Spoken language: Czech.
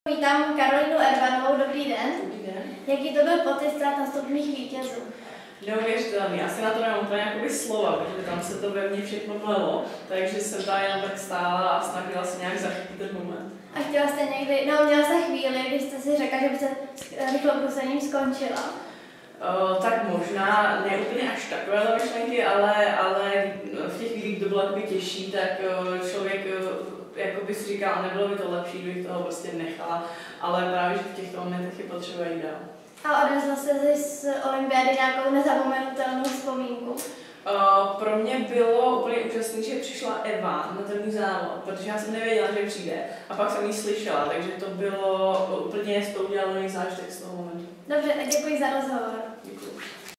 Vítám Karolínu Ervanovou, dobrý den. Dobrý den. Jaký to byl pocit stát na stupních vítězů? Neuvěřitelný. Já si na to nemám úplně jakoby slova, protože tam se to ve mně všechno mlelo, takže jsem tam jenom tak stála a snažila se nějak zachytit ten moment. A chtěla jste někdy, měla jste chvíli, když jste si řekla, že byste rychlobrusením skončila? Tak možná, ne úplně až takové myšlenky, ale v těch chvílích, kdy to bylo jakoby těžší, tak člověk jakoby si říkal, nebylo by to lepší, kdybych toho prostě nechala, ale právě že v těchto momentech je potřeba jít dál. A odnesla jste si z olympiády nějakou nezapomenutelnou vzpomínku? Pro mě bylo úplně úžasné, že přišla Eva na ten můj závod, protože já jsem nevěděla, že přijde a pak jsem ji slyšela, takže to bylo úplně spoludělaný zážitek z toho momentu. Dobře, tak děkuji za rozhovor. Děkuji.